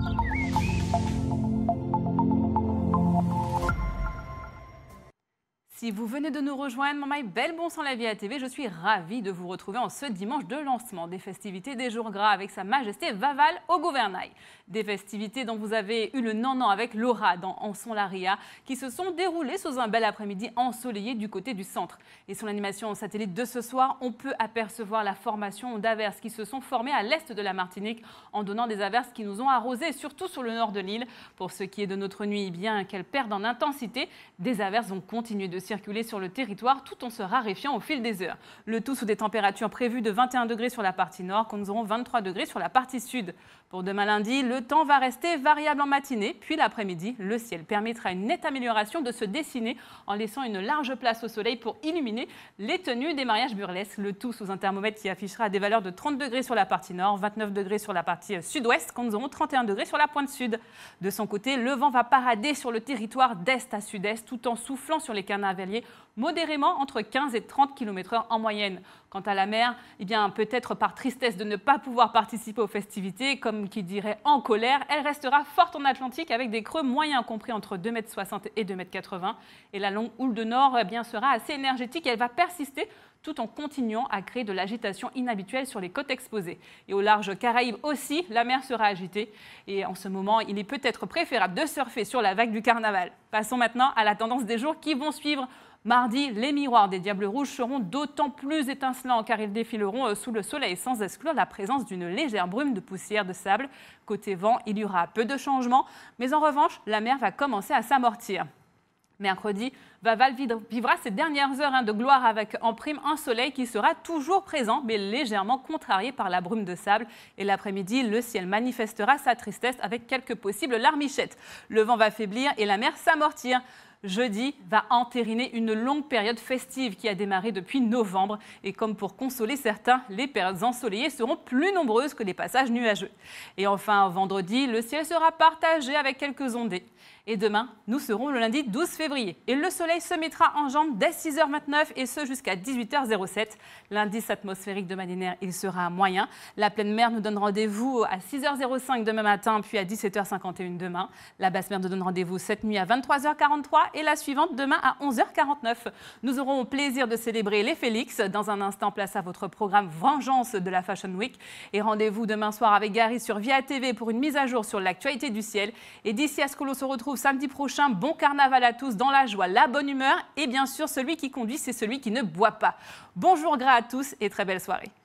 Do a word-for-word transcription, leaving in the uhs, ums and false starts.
Si vous venez de nous rejoindre, Maman Belle Bon Sang la Vie à T V, je suis ravie de vous retrouver en ce dimanche de lancement des festivités des Jours Gras avec Sa Majesté Vaval au gouvernail. Des festivités dont vous avez eu le nan-nan avec Laura dans Anson-la-Ria qui se sont déroulées sous un bel après-midi ensoleillé du côté du centre. Et sur l'animation satellite de ce soir, on peut apercevoir la formation d'averses qui se sont formées à l'est de la Martinique en donnant des averses qui nous ont arrosés, surtout sur le nord de l'île. Pour ce qui est de notre nuit, bien qu'elle perde en intensité, des averses vont continuer de circuler sur le territoire tout en se raréfiant au fil des heures. Le tout sous des températures prévues de vingt et un degrés sur la partie nord, quand nous aurons vingt-trois degrés sur la partie sud. Pour demain lundi, le temps va rester variable en matinée, puis l'après-midi, le ciel permettra une nette amélioration de se dessiner en laissant une large place au soleil pour illuminer les tenues des mariages burlesques. Le tout sous un thermomètre qui affichera des valeurs de trente degrés sur la partie nord, vingt-neuf degrés sur la partie sud-ouest, quand nous aurons trente et un degrés sur la pointe sud. De son côté, le vent va parader sur le territoire d'est à sud-est tout en soufflant sur les carnavaliers modérément entre quinze et trente kilomètres heure en moyenne. Quant à la mer, eh bien, peut-être par tristesse de ne pas pouvoir participer aux festivités, comme qui dirait en colère, elle restera forte en Atlantique avec des creux moyens compris entre deux mètres soixante et deux mètres quatre-vingts. Et la longue houle de nord eh bien, sera assez énergétique, elle va persister tout en continuant à créer de l'agitation inhabituelle sur les côtes exposées. Et au large Caraïbes aussi, la mer sera agitée. Et en ce moment, il est peut-être préférable de surfer sur la vague du carnaval. Passons maintenant à la tendance des jours qui vont suivre. Mardi, les miroirs des Diables Rouges seront d'autant plus étincelants car ils défileront sous le soleil sans exclure la présence d'une légère brume de poussière de sable. Côté vent, il y aura peu de changements, mais en revanche, la mer va commencer à s'amortir. Mercredi, Vaval vivra ses dernières heures de gloire avec en prime un soleil qui sera toujours présent mais légèrement contrarié par la brume de sable. Et l'après-midi, le ciel manifestera sa tristesse avec quelques possibles larmichettes. Le vent va faiblir et la mer s'amortir. Jeudi va entériner une longue période festive qui a démarré depuis novembre. Et comme pour consoler certains, les périodes ensoleillées seront plus nombreuses que les passages nuageux. Et enfin, vendredi, le ciel sera partagé avec quelques ondées. Et demain, nous serons le lundi douze février. Et le soleil se mettra en jambe dès six heures vingt-neuf et ce jusqu'à dix-huit heures sept. L'indice atmosphérique de Malinaire, il sera moyen. La pleine mer nous donne rendez-vous à six heures cinq demain matin, puis à dix-sept heures cinquante et une demain. La basse mer nous donne rendez-vous cette nuit à vingt-trois heures quarante-trois et la suivante demain à onze heures quarante-neuf. Nous aurons au plaisir de célébrer les Félix. Dans un instant, place à votre programme Vengeance de la Fashion Week. Et rendez-vous demain soir avec Gary sur Via T V pour une mise à jour sur l'actualité du ciel. Et d'ici à ce que l'on se retrouve samedi prochain, bon carnaval à tous dans la joie, la bonne humeur et bien sûr celui qui conduit, c'est celui qui ne boit pas. Bonjour gras à tous et très belle soirée.